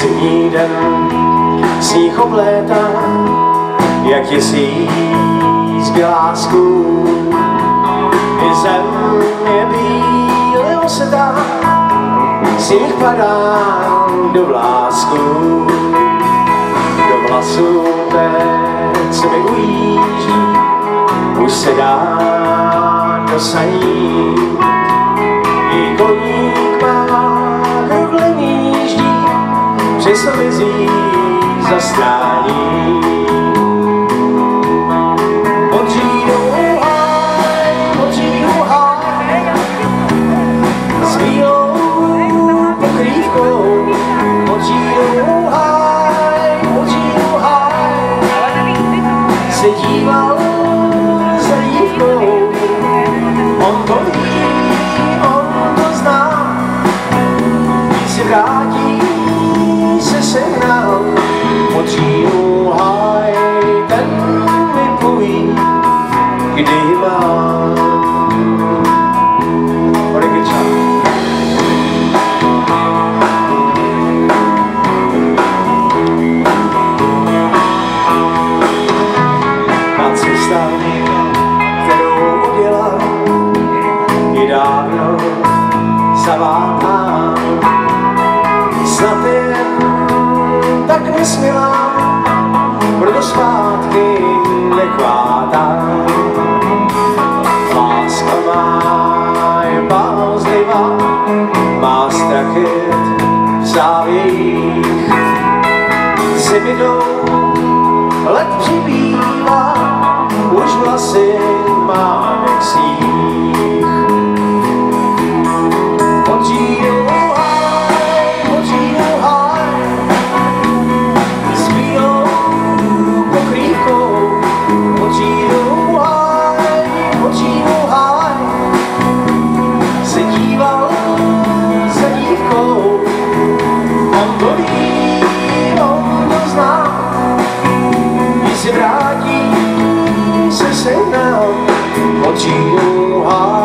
Podzimní den, sníh oblétá, jak tisíc bělásků. I zem je bíle osedá, sníh padá do vlásku. Do vlasů teď mi ujíždí, už se dá dosadit. I koník má kruhlený jíždí, přesto mizí zastání. Pod říjnou háj, s bílou pokrývkou. Pod říjnou háj, se díval za dívkou. On to ví, on to zná, když se vrátí, se sehnal. Pod říjnou háj, ten mi poví, kdy mám. Ta cesta, kterou odjela, je dávno zavátá. Snad jen tak nesmělá, proto zpátky nechvátá. Láska má je bázlivá, má strach jet v závějích. Zimy jdou, let přibývá, už vlasy má nechcích. Pod říjnou háj, s bílou pokrývkou. Pod říjnou háj, se díval za dívkou. On to ví, on to zná, když se vrátí, se sehnal. Pod říjnou háj.